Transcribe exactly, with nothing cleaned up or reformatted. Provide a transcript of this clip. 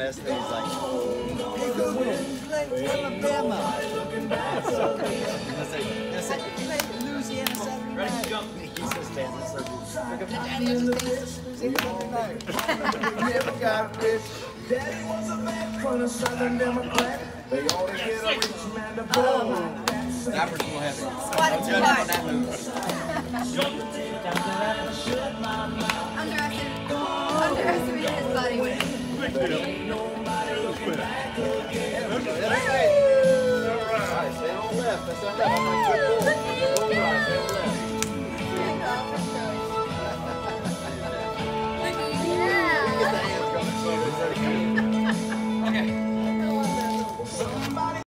mess that he's like, hey, go get Alabama. That's so good. Gonna say, gonna say, hey, Louisiana Saturday night. He's just dancing so good. Daddy, I just danced Louisiana Saturday night. Never got rich. Daddy was a man from a Southern Democrat. They always get a rich man to blow. Snappers will have it. Squat it too hard. Underestimate his body weight. That's right. Alright, stay on left. That's on left. Good boy. All right, stay on left.